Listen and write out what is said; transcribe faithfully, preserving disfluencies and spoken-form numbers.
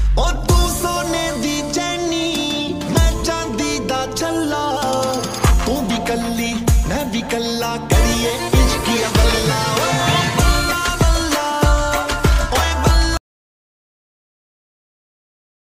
ओ तू सोने दी चैनी मैं चांदी दा छल्ला तू भी कल्ली मैं भी कल्ला करिए इश्किया बल्ला